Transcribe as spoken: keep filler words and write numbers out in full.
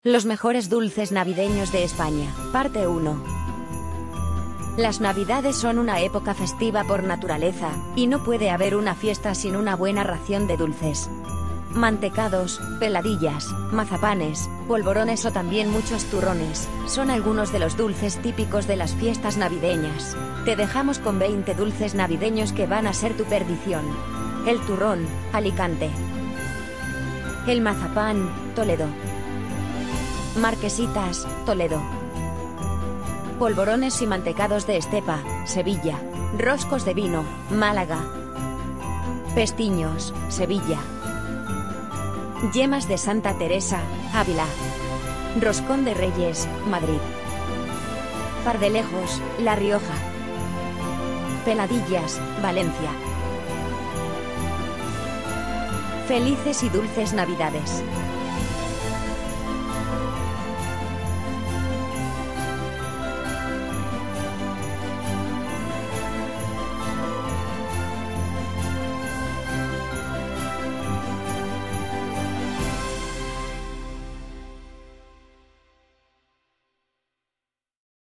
Los mejores dulces navideños de España, parte uno. Las Navidades son una época festiva por naturaleza, y no puede haber una fiesta sin una buena ración de dulces. Mantecados, peladillas, mazapanes, polvorones o también muchos turrones, son algunos de los dulces típicos de las fiestas navideñas. Te dejamos con veinte dulces navideños que van a ser tu perdición. El turrón, Alicante. El mazapán, Toledo. Marquesitas, Toledo. Polvorones y mantecados de Estepa, Sevilla. Roscos de vino, Málaga. Pestiños, Sevilla. Yemas de Santa Teresa, Ávila. Roscón de Reyes, Madrid. Fardelejos, La Rioja. Peladillas, Valencia. Felices y dulces Navidades.